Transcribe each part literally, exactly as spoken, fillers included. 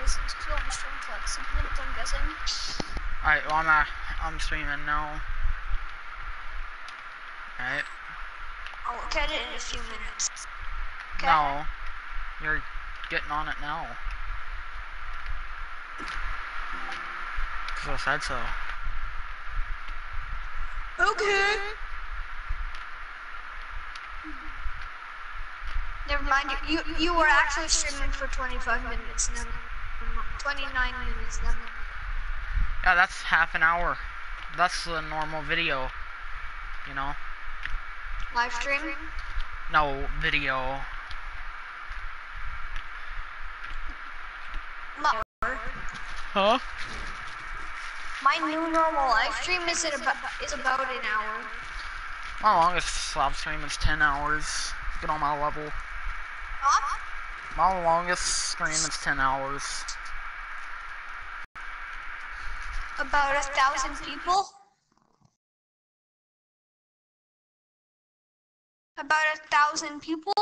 since you only stream for like six minutes, I'm guessing. Alright, well I'm uh, I'm streaming now. Alright. I'll look at it in a few minutes. Okay. No. You're getting on it now. Cause I said so. Okay. Never mind. You you, you were actually streaming for twenty-five minutes. Never. twenty-nine minutes. Never. Yeah, that's half an hour. That's the normal video. You know. Live stream. No video. No. Huh? My new normal live stream is at about is about an hour. My longest live stream is ten hours. Get on my level. Huh? My longest stream is ten hours. About a thousand people. About a thousand people.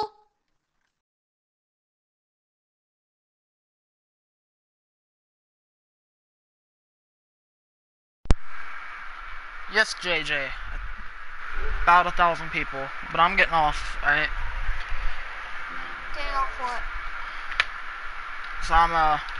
Yes, J J. About a thousand people. But I'm getting off, alright? Getting off what? So I'm, uh...